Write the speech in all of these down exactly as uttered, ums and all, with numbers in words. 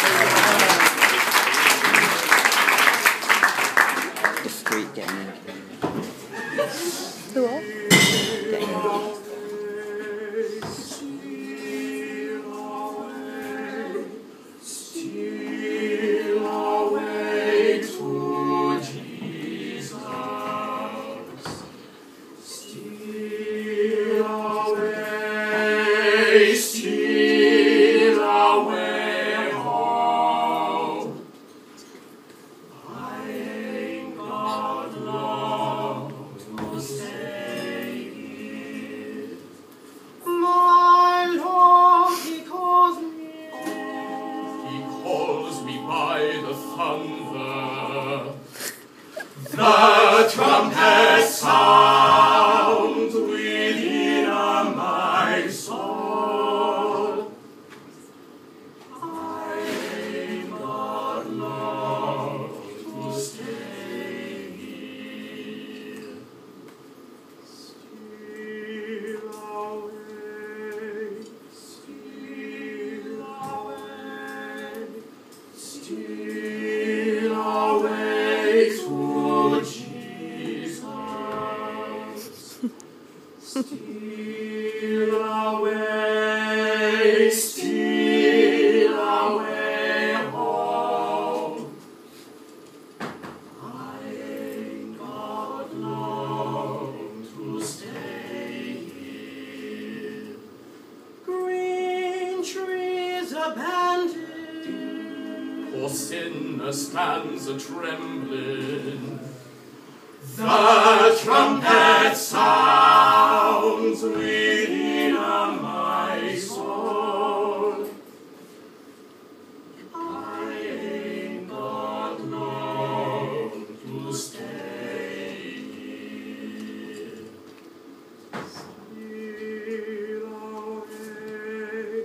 The street getting in. The what? Getting in. Steal away home. I ain't got long to stay here. My Lord, He calls me. He calls me by the thunder. The trumpet sounds within my soul. I ain't got long to stay here. Steal away, steal away, steal away to Jesus. Steal away, steal away home. I ain't got long to stay here. Green trees abandoned, poor sinner stands a trembling. The trumpet sounds within my soul. I ain't got long to stay here. Steal away,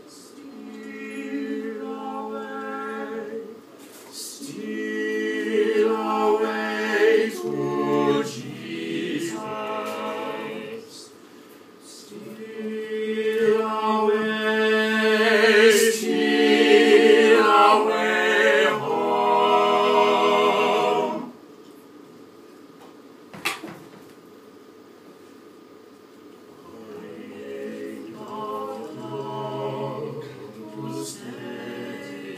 steal away, steal away to Jesus. Steal away, steal away home. I ain't got long to stay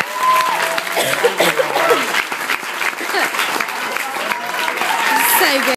So good.